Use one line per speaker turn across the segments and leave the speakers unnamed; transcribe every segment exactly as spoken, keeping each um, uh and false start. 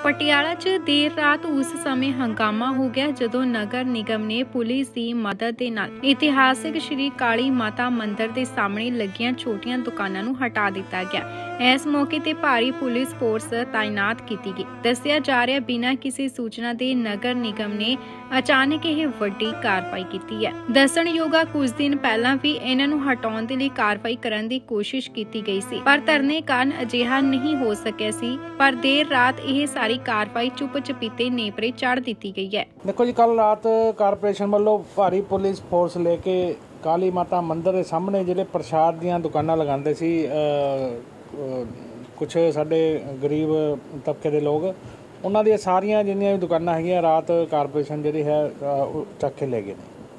ਪਟਿਆਲਾ 'ਚ ਦੇਰ ਰਾਤ ਉਸ ਸਮੇਂ ਹੰਗਾਮਾ ਹੋ ਗਿਆ ਜਦੋਂ ਨਗਰ ਨਿਗਮ ਨੇ ਪੁਲਿਸ ਦੀ ਮਦਦ ਦੇ ਨਾਲ ਇਤਿਹਾਸਕ ਸ਼੍ਰੀ ਕਾਲੀ ਮਾਤਾ ਮੰਦਿਰ ਦੇ ਸਾਹਮਣੇ ਲੱਗੀਆਂ ਛੋਟੀਆਂ ਦੁਕਾਨਾਂ ਨੂੰ ਹਟਾ ਦਿੱਤਾ ਗਿਆ। ਇਸ ਮੌਕੇ ਤੇ ਭਾਰੀ ਪੁਲਿਸ ਫੋਰਸ ਤਾਇਨਾਤ ਕੀਤੀ ਗਈ। ਦੱਸਿਆ ਜਾ ਰਿਹਾ ਬਿਨਾਂ ਕਿਸੇ ਸੂਚਨਾ ਦੇ ਨਗਰ ਨਿਗਮ ਨੇ ਅਚਾਨਕ ਇਹ ਵੱਡੀ ਕਾਰਵਾਈ ਕੀਤੀ ਹੈ। ਦੱਸਣਯੋਗ ਹੈ ਕੁਝ ਦਿਨ ਪਹਿਲਾਂ ਵੀ ਇਹਨਾਂ ਨੂੰ ਹਟਾਉਣ ਦੇ ਲਈ ਕਾਰਵਾਈ ਕਰਨ ਦੀ ਕੋਸ਼ਿਸ਼ ਕੀਤੀ ਗਈ ਸੀ, ਪਰ ਧਰਨੇ ਕਾਰਨ ਅਜਿਹਾ ਨਹੀਂ ਹੋ ਸਕਿਆ ਸੀ। ਪਰ ਦੇਰ ਰਾਤ ਇਹ ਸਾਰੀ ਕਾਰਵਾਈ ਚੁੱਪ ਚਪੀਤੇ ਨੇਪਰੇ ਚੜ੍ਹ ਦਿੱਤੀ ਗਈ है।
देखो जी, कल रात कारपोरेशन वालों भारी पुलिस फोर्स लेके काली माता मंदिर के सामने जिहड़े प्रसाद दीयां दुकानां लगांदे सी कुछ साडे गरीब तबके दे लोग, उन्हां दी सारियां जिन्नियां भी दुकानां हैगियां रात कारपोरेशन जिहड़ी है चक के ले गए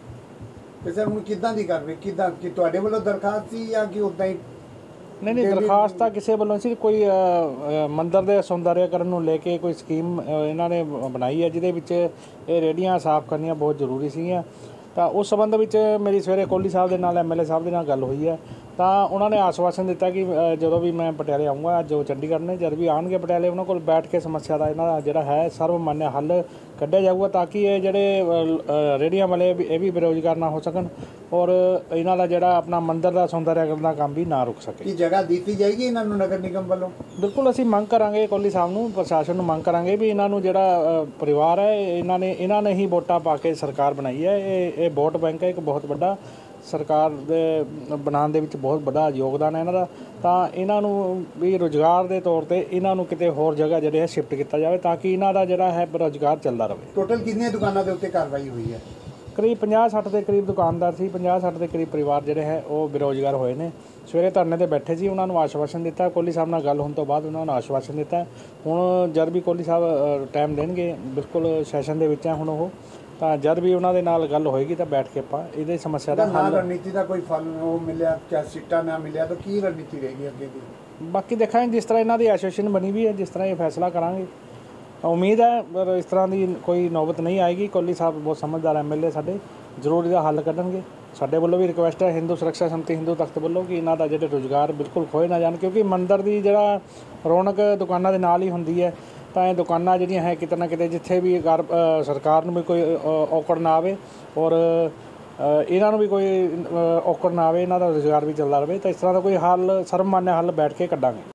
ने।
सर हुण किदां दी कार्रवाई किदां कि तुहाडे वल्लों दरखास्त सी या कि उदां ही?
नहीं नहीं, दरखास्त तो किसी वालों सी कोई मंदिर के सौंदर्यकरण को लेके कोई स्कीम इन्होंने बनाई है जिहदे विच ये रेहड़ियां साफ करनियां बहुत जरूरी सीगियां। तो उस संबंध विच मेरी सवेरे कोहली साहब के नाल एम एल ए साहब के नाल गल हुई है। तो उन्होंने आश्वासन दिता कि जो भी मैं पटियाले आऊँगा जो चंडीगढ़ ने जब भी आएंगे पटियाले उन्होंने को बैठ के समस्या का इन्हों का है सर्वमान्य हल कढ़िया जाऊगा ताकि ये जोड़े रेहड़ियां वाले ये भी बेरोजगार ना हो सकन और इन्हों का जोड़ा अपना मंदिर का सौंदर्यकरण का काम भी ना रुक सके।
जगह दी जाएगी इन्होंने नगर निगम वालों?
बिल्कुल असीं मंग करांगे कोहली साहब नूं प्रशासन नूं मंग करांगे भी इन्हों जोड़ा परिवार है इन्होंने इन्होंने ही वोटां पा के सरकार बनाई है। ये वोट बैंक है एक बहुत बड़ा सरकार दे बनाने दे विच बहुत बड़ा योगदान है इन्हां दा। तां इन्हां नूं भी रोजगार के तौर पर इन्हां नूं किते होर जगह जिहड़े है शिफ्ट किया जाए ताकि इन्हां दा जिहड़ा है रोजगार चलता रहे।
टोटल कितनी दुकानों के उत्ते कार्रवाई हुई है?
करीब पचास सठ के करीब दुकानदार सी, पचास सठ के करीब परिवार जिहड़े है वो बेरोजगार होए ने। सवेरे धरने ते बैठे सी, उन्होंने आश्वासन दिता कोहली साहब नाल गल होने तो बाद उन्होंने आश्वासन दिता। हुण जद भी कोहली साहब टाइम देणगे बिल्कुल सैशन दे विच है हुण ओह ਤਾਂ जब भी उन्होंने नाल गल होएगी तो बैठ के ਆਪਾਂ ਇਹਦੀ समस्या ਦਾ ਹੱਲ
रणनीति का कोई फल ਉਹ ਮਿਲਿਆ क्या सीटा ना मिलिया तो की रणनीति रहेगी ਅੱਗੇ ਦੀ?
बाकी देखेंगे जिस तरह इन्हों की एसोसीएशन बनी हुई है जिस तरह ये फैसला करांगे उम्मीद है पर इस तरह की कोई नौबत नहीं आएगी। कोहली साहब बहुत समझदार एम एल ए साडे जरूर इसका हल कढ़णगे। साडे वालों भी रिक्वेस्ट है हिंदू सुरक्षा समिति हिंदू तख्त वालों कि इन्हों का जो रोजगार बिल्कुल खोए ना जाए क्योंकि मंदिर की जरा रौनक दुकानों के नाल ही होंदी है। तो ये दुकाना जिहड़ियां है किते ना किते जिथे भी कार सरकार नूं भी कोई औकड़ ना आवे और इन्हां नूं भी कोई औकड़ ना आवे इन्हां दा रोजगार भी चलदा रहे। तो इस तरह का कोई हल सर्वमान्य हल बैठ के कढ़ांगे।